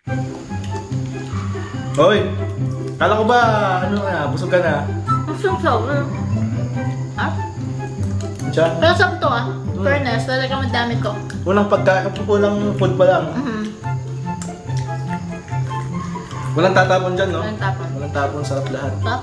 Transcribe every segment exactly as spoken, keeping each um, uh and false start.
Hoy! Kala ko ba, ano na, busog ka na? Busog siya. Ah? Siya? Pero sabi to ah. Fairness, talaga madami ko. Unang pagka, unang food pa lang. Mhm. Walang tatapon dyan, no? Walang tapon. Walang tapon, sarap lahat. Top.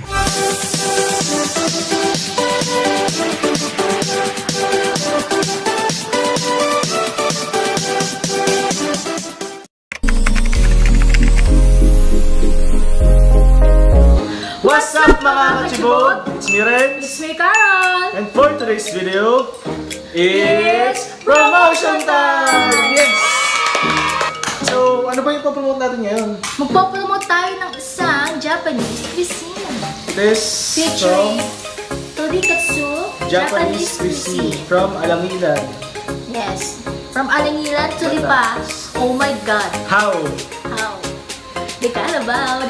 What's up mga kachibog? It's me Ren. It's me, Carol. And for today's video, it's promotion time! Yes! So, ano ba yung papromote natin ngayon? Magpo-promote tayo ng isang Japanese cuisine. This Featuring from Torikatsu Japanese cuisine from Alangilan. Yes. From Alangilan to Lipa. Oh my God. How? How? Di ka alabaw.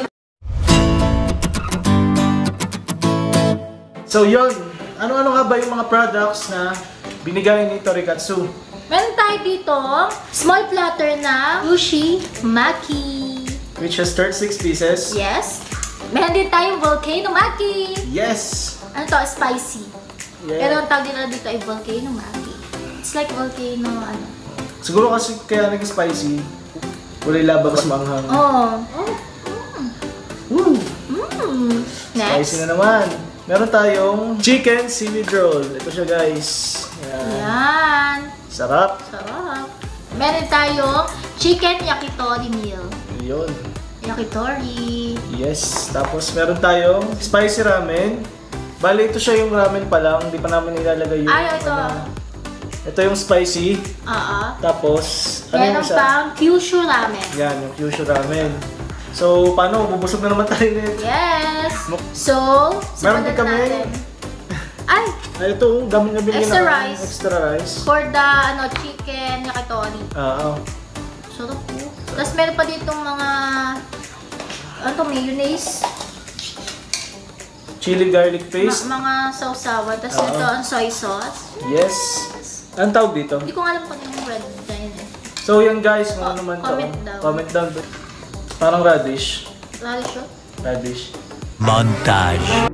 So yun, ano-ano nga ba yung mga products na binigay ni Torikatsu? Meron tayo dito, small platter na sushi maki. Which has thirty-six pieces. Yes. Meron din tayong volcano maki. Yes! Ano to? Spicy. Yeah. Pero ang tawag nila dito ay volcano maki. It's like volcano, ano. Siguro kasi kaya naging spicy, wala ilabas manghang. Oh. Oh. Mm. Woo! Mm. Next. Spicy na naman. Meron tayong chicken seaweed roll. Ito siya guys. Yan. Yan. Sarap. Sarap. Meron tayong chicken yakitori meal. Yun. Yakitori. Yes. Tapos meron tayong spicy ramen. Bali ito siya yung ramen pa lang. Hindi pa namin ilalagay yung... Ay, ito. Ano. Ito yung spicy. Oo. Tapos, ano yung Meron isa? pang kyushu ramen. Yan, yung kyushu ramen. So, paano? Bubusog na naman tayo nito. Yes. So, Meron din simulan kami. natin. Ay! Ay, ito, gamit na binigyan Extra na rice. Extra rice. For the ano, chicken yakitori. Oo. Sarap po. Tapos meron pa ditong mga ano to, mayonnaise. Chili garlic paste. Ma mga sausawan. Tapos Oo. ito ang soy sauce. Yes. Anong tawag dito? Hindi ko alam kung ano yung red dye eh. So, yan guys, kung ano Oh, naman to. comment down. Comment down. Parang radish. Radish yun? Radish. Montage.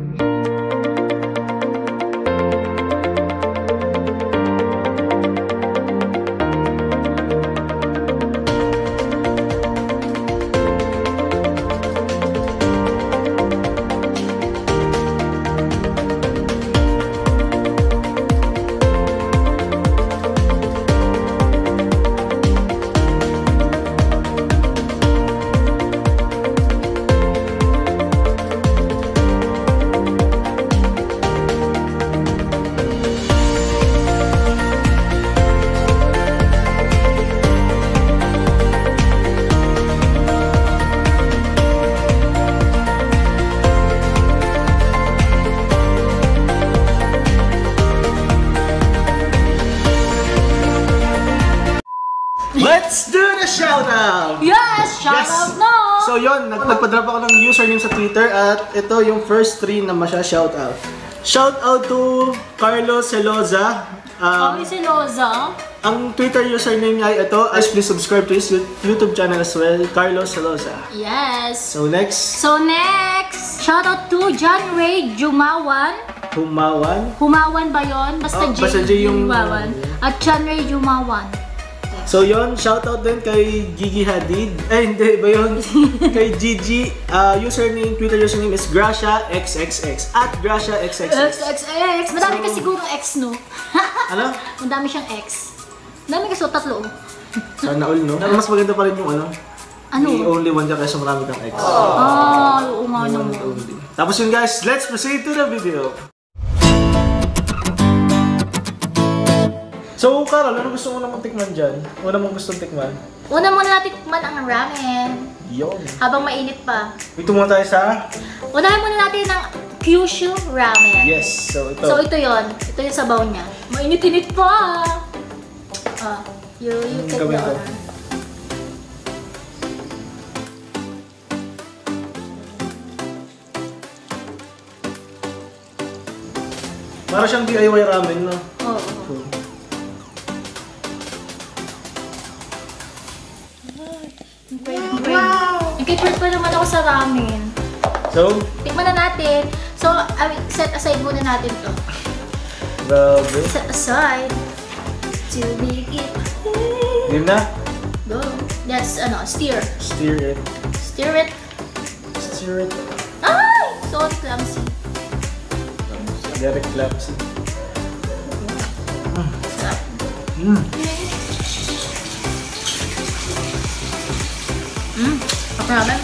Let's do the shoutout! Yes! Shout Yes! out no! So yun, nag nagpa-drop ako ng username sa Twitter at ito yung first three na masya-shoutout. Shoutout to Carlos Celoza. Um, Kami si Loza. ang Twitter username niya ay ito. As please subscribe to his YouTube channel as well, Carlos Celoza. Yes. So next, So next, shout out to John Ray Jumawan. Humawan. Humawan ba yun? Basta Oh, J, basta J yung- Jumawan. At John Ray Jumawan. So yun, shoutout din kay Gigi Hadid. Eh, hindi ba yun? Kay Gigi, uh, username, Twitter username is Gracia X X X. At Gracia X X X. X, X, X. Madami So- ka siguro X, no? Ano? Madami siyang X. Madami ka so tatlo. Sana all, no? Mas maganda pa rin yung ano? Ano? The only one dyan kaysa marami kang X. Ah, oo nga One naman. and only. Tapos yun guys, let's proceed to the video. So, Carol, ano gusto mo namang tikman dyan? Una mong gustong tikman? Una muna natin tikman ang ramen. Yun. Habang mainit pa. Ito muna tayo sa... Unahin muna natin ang Kyushu ramen. Yes, so ito. So ito yon, ito yung sabaw niya. Mainit-init pa! Ah, you, you Hmm, take gawin the ko. honor. Para siyang D I Y ramen, no? Oo. So, Wow! Nag-prepare pa naman ako sa ramen. So, Tikman na natin. So, I mean, set aside muna natin to. grabe. Set aside. To make it. Game na? Go. That's, ano, stir. Steer it. Stir it. Steer it. Ay! So clumsy. Derek Clapsy. Sarap. Mm. Mm. Ramen.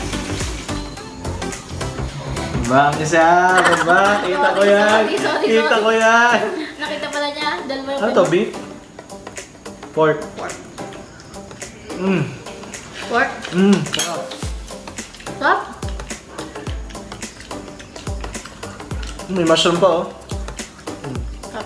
Bang isa, bang. Kita ko yan. Sorry, sorry, Kita sorry. ko yan. Nakita pala niya. Dalawa yung Ano to, beef? Pork. Pork. Mm. Pork. Mm. Sarap. Sarap. May mushroom pa, oh. Sarap.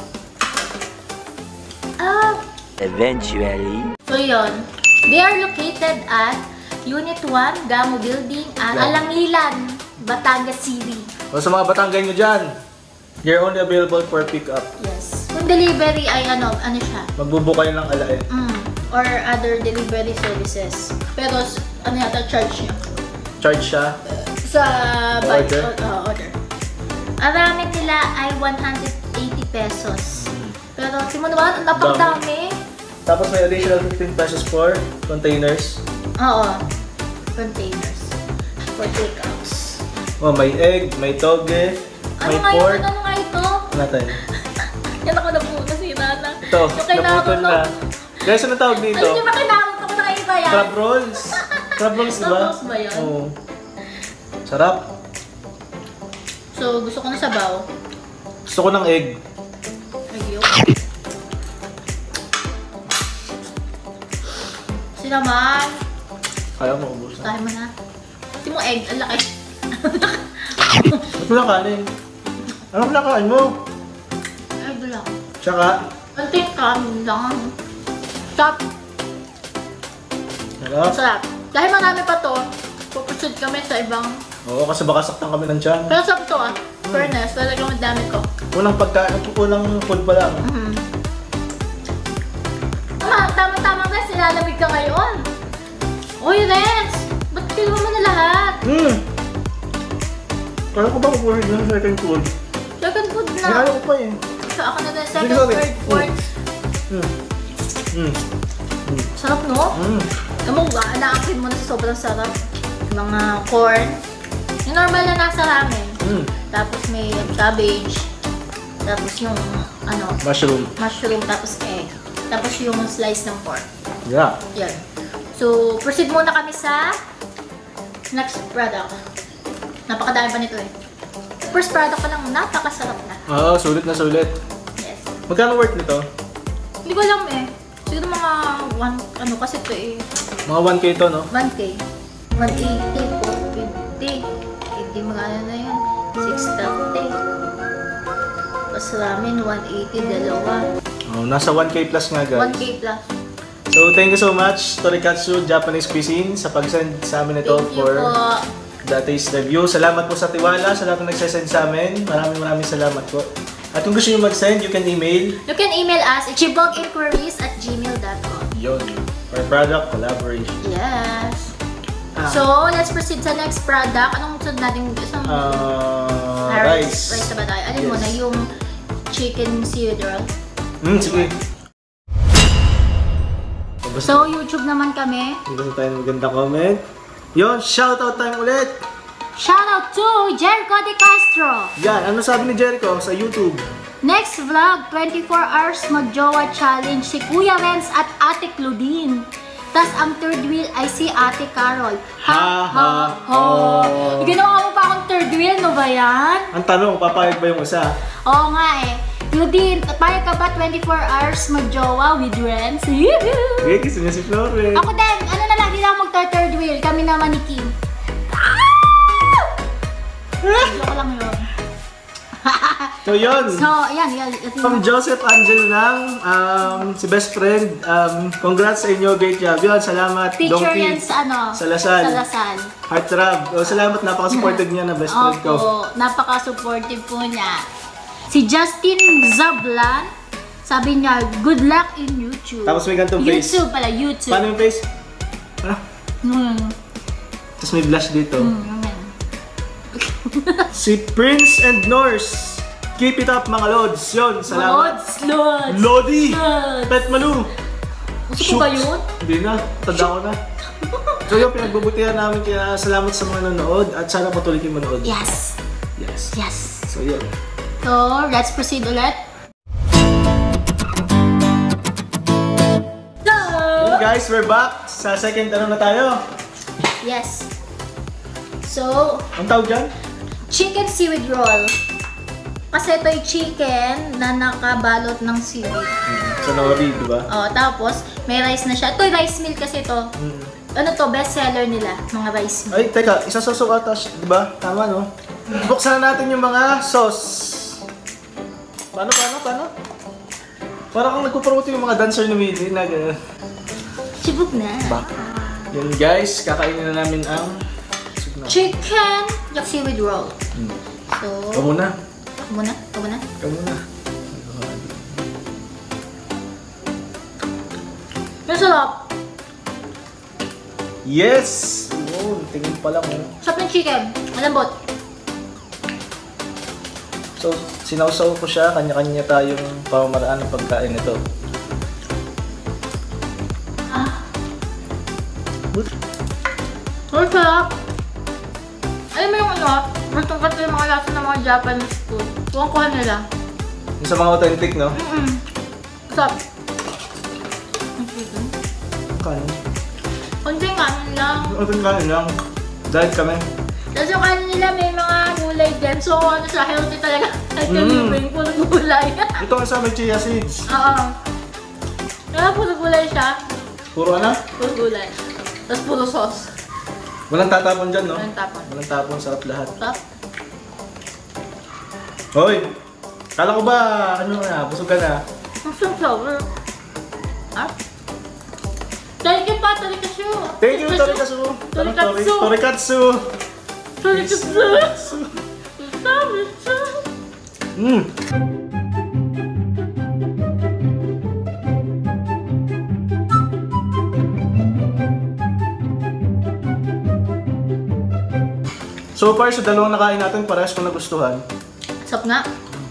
Ah. Eventually. So yun. They are located at Unit one, Gamo Building, at Yeah. Alangilan, Batangas City. O sa mga Batanggan nyo dyan, you're only available for pick-up. Yes. Kung delivery ay ano, ano siya? Magbubo kayo ng alain. Mm. Or other delivery services. Pero ano yata charge niya? Charge siya. Sa by Order? uh, order. Ang ramen nila ay one hundred eighty pesos. Pero tingnan mo naman, napakadami. Tapos may additional fifteen pesos for containers. Oo. Containers. For takeouts. Oh, may egg, may toge, Ano may nga yun? pork. Ano nga ito? Ano natin? Yan ako na po, nasira na. Ito, Yung kailangan naputol ko. na. Guys, ano tawag dito? Ano yung ba kailangan ko na iba yan? Crab rolls. Crab rolls, diba? Crab rolls ba yun? Oo. Sarap. So, gusto ko na sabaw. Gusto ko ng egg. Ayun. Kasi naman, Kaya mo ubus na. tayo mo na. Kasi mo egg, ang laki. Ba't mo nakain? Ano pinakain mo? Egg lang. Tsaka, Ang tingkan lang. Sarap. sarap. Sarap. Dahil marami pa to, pupursud kami sa ibang... Oo, kasi baka saktan kami ng tiyan. Pero sarap to ah. Fairness, talagang madami ko. Unang pagkain, unang food pa lang. Mhm. Tama, tama-tama guys, nilalamig ka ngayon. Uy, Renz! Ba't kinuha mo na lahat? Hmm. Kaya ko ba kukulit ng second food? Second food Kaya na. ko pa eh. So ako na din, Sige, second, sorry. third, fourth. Hmm. Hmm. Hmm. Sarap no? Hmm. Alam mo ba, na-akin mo na sa sobrang sarap. Mga corn. Yung normal na nasa ramen. Hmm. Tapos may cabbage. Tapos yung ano, Mushroom. mushroom, tapos egg. Tapos yung slice ng pork. Yeah. Yan. So, proceed muna kami sa next product. Napakadami pa nito eh. First product pa lang, napakasarap na. Oo, sulit na sulit. Yes. Magkano worth nito? Hindi ko alam eh. Siguro mga one, ano kasi ito eh, Mga one K to, no? one K. one eighty, four fifty. eighty mga ano na yun. six thirty. Tapos ramen, one eighty, dalawa. Oh, nasa one K plus nga, guys. one K plus. So, thank you so much, Torikatsu Japanese Cuisine, sa pag-send sa amin ito Thank you for po. the taste review. Salamat po sa tiwala, sa lahat na nagsasend sa amin. Maraming maraming salamat po. At kung gusto nyo mag-send, you can email You can email us at chiboginquiries at gmail dot com. yon for product collaboration. Yes. Ah. So, let's proceed sa next product. Anong sunod natin? Isang Uh, Ah, rice. Rice na ba tayo? Alin Yes. mo na yung chicken cereal. Hmm, sige. So, YouTube naman kami. Hindi tayo ng magandang comment. Yon, shoutout time ulit! Shoutout to Jericho De Castro. Yan, ano sabi ni Jericho sa YouTube? Next vlog, twenty-four hours mag-jowa challenge si Kuya Renz at Ate Claudine. Tas ang third wheel ay si Ate Carol. Ha ha ha. Ginawa mo pa akong third wheel, no ba yan? Ang tanong, papayag ba yung isa? Oo nga eh. Claudine, payag ka ba twenty-four hours mag-jowa with Renz? Yuhuu! Okay, kiss niya si Flores. Ako din, ano na lang, hindi lang mag-third wheel. Kami naman ni Kim. Joke lang yun. So yun, So, ayan, yan. from Joseph Angel lang, um, si best friend, um, congrats sa inyo, great job. Yun, salamat, Teacher Donkey. yan sa ano? Sa Lasal. Sa Lasal. Heartthrob. O, salamat, napaka-supportive niya na best friend ko. Opo, napaka-supportive po niya. Si Justin Zablan, sabi niya, good luck in YouTube. Tapos may ganitong face. YouTube pala, YouTube. Paano yung face? Ano? Hmm. Tapos may blush dito. Hmm. Si Prince and Norse. Keep it up mga Lods. Yun, salamat. Lods, Lods. Lodi! Lods. Pet Malu! Gusto ko ba yun? Hindi na, tanda ko na. So yun, pinagbubutihan namin kaya salamat sa mga nanonood at sana patuloy kayo manood. Yes. Yes. Yes. So yun. So, let's proceed ulit. So, Hey guys, we're back. Sa second ano na tayo? yes. So, Ang tawag dyan? chicken seaweed roll. Kasi ito yung chicken na nakabalot ng seaweed. Sa nori, di ba? Oh, tapos, may rice na siya. Ito yung rice meal kasi ito. Mm. Ano to, best seller nila, mga rice meal. Ay, teka, isa sa sauce ata, di ba? Tama, no? Buksan na natin yung mga sauce. Paano, paano, paano? Parang kung nagpupromote yung mga dancer ni Willie na gano'n. Chibog na. Ba? Yun guys, kakainin na namin ang Chicken seaweed roll. Hmm. So, Ikaw muna. Ikaw muna? Ikaw muna? Ikaw muna. Masarap. Yes! Oh, tingin pa lang oh. Sarap ng chicken. Malambot. So, sinawsaw ko siya, kanya-kanya tayong pamamaraan ng pagkain nito. Ah. Ang sarap. Alam mo yung ano, gustong-gusto yung mga lasa ng mga Japanese food. Kuha-kuha nila. Yung sa mga authentic, no? Mm-mm. Sarap. Ang chicken. Kanin. Kunting kanin lang. Authentic kanin lang. Diet kami. Tapos yung kanin nila may mga gulay din. So ano siya, healthy talaga. At yung Mm. living, puro gulay. Ito ang sa may chia seeds. Oo. Kaya puro gulay siya. Puro ano? Puro gulay. Tapos puro sauce. Walang tatapon dyan, no? Walang tapon. Walang tapon sa lahat. Sarap. Hoy! Kala ko ba, ano na, busog ka na? Ang sour. Ah? Thank you pa, Torikatsu. Thank you, Torikatsu! Torikatsu. Torikatsu! Torikatsu. Torikatsu. Mmm! So far, sa dalawang nakain natin, parehas kong nagustuhan. Sarap nga.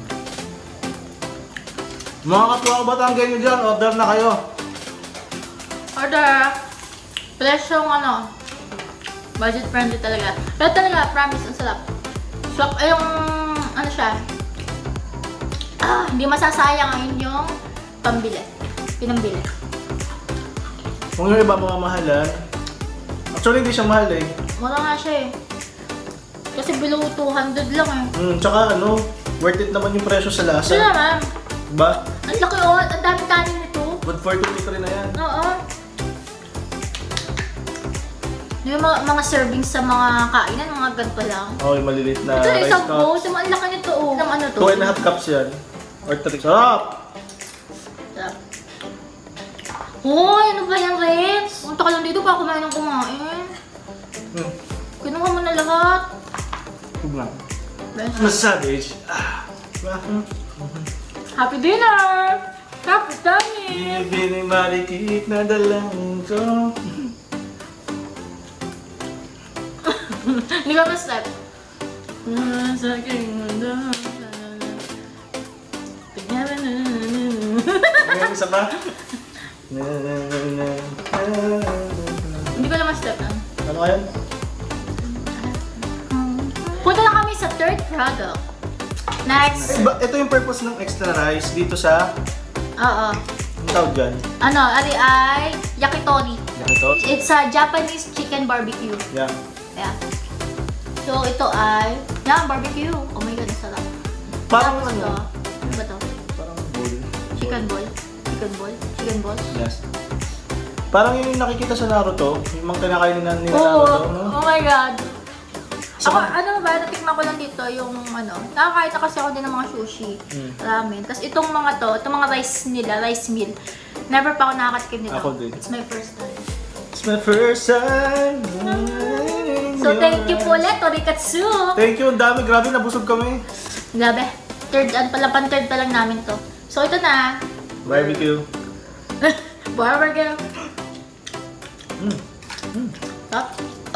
Mga kapwa ko Batanggay nyo dyan, order na kayo. Order. Presyong ano, budget friendly talaga. Pero talaga, promise, ang sarap. So, ay yung, ano siya, ah, hindi masasayang ang inyong pambili. Pinambili. Kung yung iba mamamahalan, actually hindi siya mahal eh. Mura nga siya eh. Kasi below two hundred lang eh. Mm, tsaka ano, worth it naman yung presyo sa lasa. Ito naman. Diba? Ang laki oh, ang dami kanin nito. Good for two to three na yan. Oo. Yung mga, mga servings sa mga kainan, mga ganito lang. Okay, maliliit na Ito rice isang cups. bowl, yung ang laki nito oh. Ang ano to? Two and a half cups yan. Or three. Sarap! Sarap. Hoy, ano ba yan, Rex? Punta ka lang dito para kumain ng kumain. Hmm. Kinuha mo na lahat. Huwag lang. Best. Mas savage. Ah. Diba? Happy dinner! Happy dining! Binibining marikit na dalangin ko. Hindi ka ma-step. Sa aking mundo. Ngayon, isa pa? Hindi ko na ma-step ah. Ano kayan? Punta na kami sa third product. Next. Ba, ito yung purpose ng extra rice dito sa... Oo. Ang tawag dyan? Ano, ari ay yakitori. Ito? It's a Japanese chicken barbecue. Yeah. Yeah. So, ito ay... Yan, barbecue. Oh my God, ang sarap. Parang Tapos ano? ito, ano ba to? Parang bowl. Chicken ball. Chicken ball. Chicken ball. Yes. Parang yung nakikita sa Naruto, yung mga kinakain nila nila Oo. Naruto, no? Oh my God. So, Ako, ano ba, natikman ko lang dito yung ano, nakakain na kasi ako din ng mga sushi, Mm. ramen. Tapos itong mga to, itong mga rice nila, rice meal, never pa ako nakakatikim nito. Ako din. It's my first time. it's my first time. So thank you po ulit, Torikatsu! Thank you, ang dami. Grabe, nabusog kami. Grabe, third, ano pala, pan third pa lang namin to. So ito na. Barbecue. Barbecue. Mm. Mm. Stop.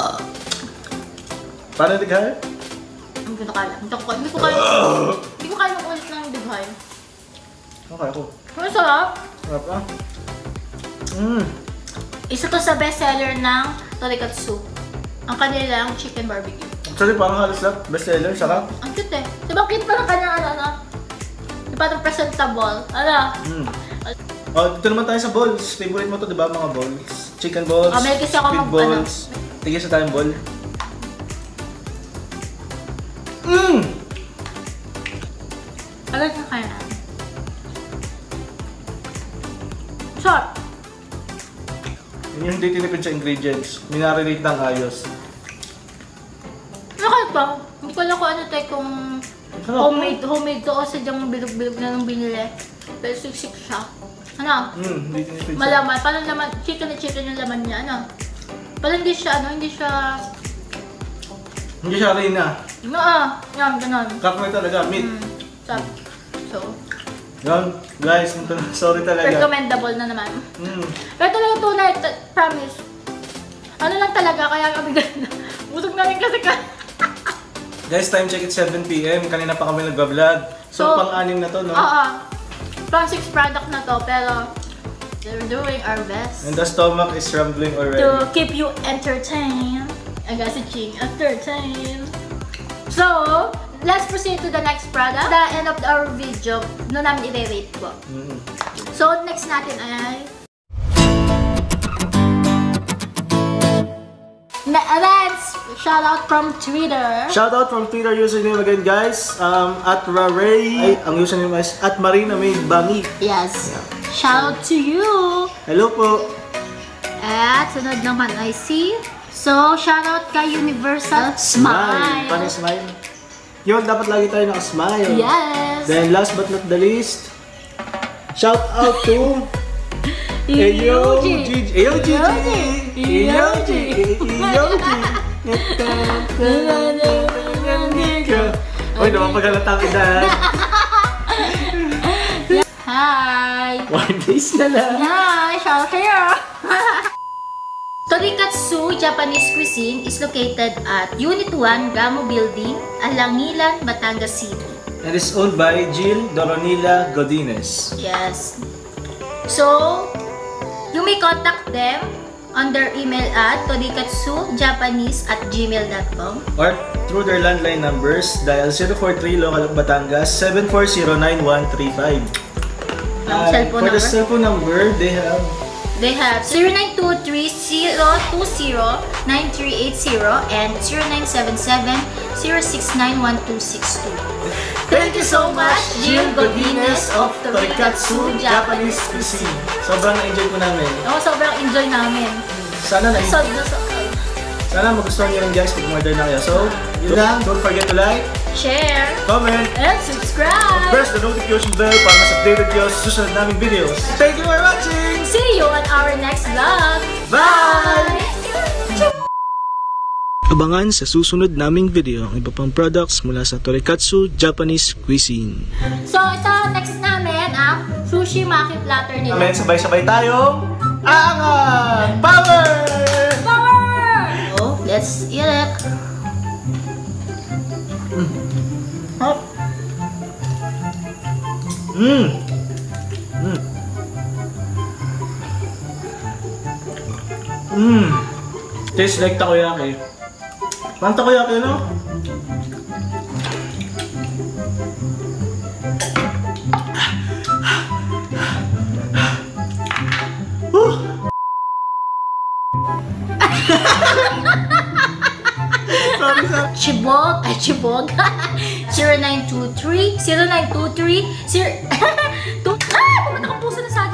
Paano dighay? Hindi ko kaya. Hindi ko kaya. Hindi ko kaya. Hindi ko kaya ng ulit ng dighay. Okay ako. Ang sarap. Sarap ah. Mmm. Isa to sa bestseller ng Torikatsu. Ang kanilang chicken barbecue. Actually, parang halos lahat bestseller. Sarap. Ang cute eh. Diba cute pa ng kanyang ano na? Diba itong presentable? Ano? Mm. Oh, dito naman tayo sa balls. Favorite mo to, di ba, mga balls? Chicken balls, Oh, may kasi ako squid mag- balls. Tigil sa tayong ball. Mmm! Agad na kaya. Sarap. Yun yung hindi tinipid sa ingredients. Minarinate ng ayos. Ano kaya ba? Hindi ko alam kung ano tayo kung Ano? homemade, homemade to o sadyang bilog-bilog na nung binili. Pero siksik siya. Ano? Mmm, hindi tinipid sa... Malaman. Parang laman, chicken na chicken yung laman niya. Ano? Parang hindi siya, ano, hindi siya... Hindi siya reyna. Ano ah, yan, ganon. Kakmay talaga, meat. Mm, sarap. So, Yan, guys, sorry talaga. recommendable na naman. Mm. Pero talaga tunay, t- promise. Ano lang talaga, kaya kami ganda. Busog na rin kasi ka. Guys, time check at seven p m Kanina pa kami nag-vlog. So, So, pang-anim na to, no? Oo. Pang six product na to, pero we're doing our best And the stomach is rumbling already. to keep you entertained. I got si Ching, entertained. So, let's proceed to the next product. The end of our video, no namin i-rate po. Mm. So, next natin ay... Na events! Shout out from Twitter. Shoutout from Twitter username again, guys. Um, at Raray. Ay, ang username is at Marina May Bangi. Yes. Shout out to you. Hello po. At sunod naman ay si... So, shout out kay Universal Smile. Paano yung smile? Yun, dapat lagi tayo naka-smile. Yes. Then, last but not the least, shout out to... Eyo Gigi. Eyo Gigi. Eyo Gigi. Eyo Gigi. Uy, naman paghalatang edad. Hi. One days na lang. Hi, shout out kayo. Torikatsu Japanese Cuisine is located at Unit one, Gamo Building, Alangilan, Batangas City. And is owned by Jill Doronila Godinez. Yes. So, you may contact them on their email at torikatsujapanese at gmail dot com. Or through their landline numbers, dial zero four three local of Batangas seven four zero nine one three five. Ang cellphone for the number? cellphone number, they have They have zero nine two three zero two zero nine three eight zero and zero nine seven seven zero six nine one two six two. Thank you so much, Jill Godinez of Torikatsu Japanese Cuisine. Sobrang na-enjoy ko namin. Ako, sobrang enjoy namin. Sana na So, so, Sana magustuhan niyo rin, guys, pag order na kayo. So, yun lang. Don't forget to like, share, comment, and subscribe. press the notification bell para mas updated kayo sa susunod naming videos. Thank you for watching! See you on our next vlog. Bye! Bye! Abangan sa susunod naming video ang iba pang products mula sa Torikatsu Japanese Cuisine. So, ito, next namin, ang sushi maki platter nila. Amen, sabay-sabay tayong aangat! Power! Power! Oh, let's eat it. Oh. Mmm! Mmm! Mmm! Tastes like takoyaki. Parang takoyaki, no? Sorry, sorry. Chibog, ay Chibog. zero nine two three, zero nine two three, zero... Ah! Pumunta kang puso na sa